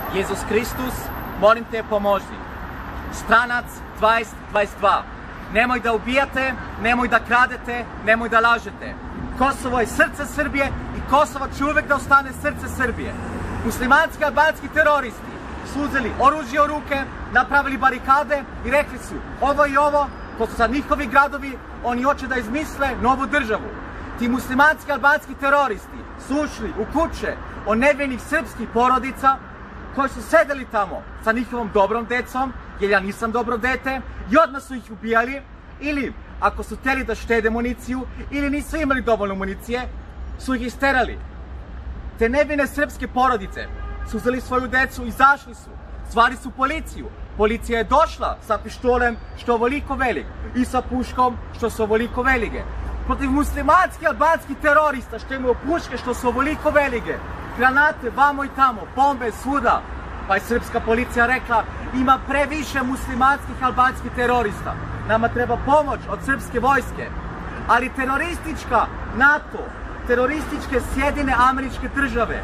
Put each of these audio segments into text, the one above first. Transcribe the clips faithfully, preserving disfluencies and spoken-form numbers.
Jezus Kristus, molim te pomozi. Stranac dvadeset dvadeset dva. Nemoj da ubijate, nemoj da kradete, nemoj da lažete. Kosovo je srce Srbije i Kosovo će uvek da ostane srce Srbije. Muslimanski albanski teroristi su uzeli oružje u ruke, napravili barikade i rekli su ovo i ovo, to su sad njihovi gradovi, oni hoće da izmisle novu državu. Ti muslimanski albanski teroristi su ušli u kuće od nevinih srpskih porodica koji su sedeli tamo sa njihovom dobrom decom, jer ja nisam dobro dete, i odmah su ih ubijali, ili ako su hteli da štede municiju, ili nisu imali dovoljno municije, su ih isterali. Te nevine srpske porodice su uzeli svoju decu, izašli su, zvali su policiju. Policija je došla sa pištolem što ovoliko velik i sa puškom što su ovoliko velike. Protiv muslimanski albanski terorista što imaju puške što su ovoliko velike, granate vamo i tamo, bombe svuda. Pa je srpska policija rekla ima previše muslimanskih albanskih terorista. Nama treba pomoć od srpske vojske. Ali teroristička NATO, terorističke Sjedine Američke Države,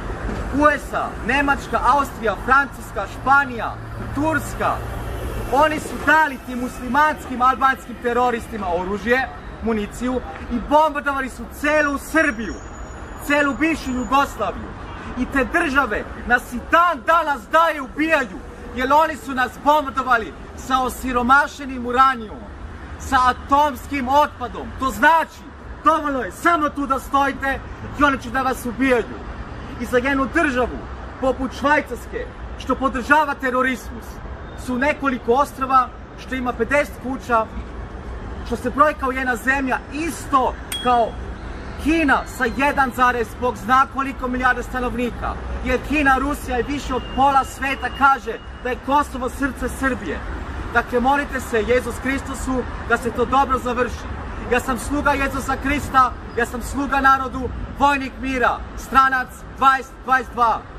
U S A, Nemačka, Austrija, Francuska, Španija, Turska, oni su dali tim muslimanskim albanskim teroristima oružje, municiju i bombardovali su celu Srbiju, celu bivšu Jugoslaviju. I te države nas i dan danas dalje ubijaju, jer oni su nas bombardovali sa osiromašenim uranijom, sa atomskim otpadom. To znači, dovoljno je samo tu da stojite i oni će da vas ubijaju. I za jednu državu, poput Švajcarske, što podržava terorizmus, su nekoliko ostrava, što ima pedeset kuća, što se broji kao jedna zemlja, isto kao Kina sa jedan zarez bog zna koliko milijarda stanovnika. Jer Kina, Rusija i više od pola sveta kaže da je Kosovo srce Srbije. Dakle, molite se Jezus Kristusu da se to dobro završi. Ja sam sluga Jezusa Krista, ja sam sluga narodu, vojnik mira, stranac dvadeset dvadeset dva.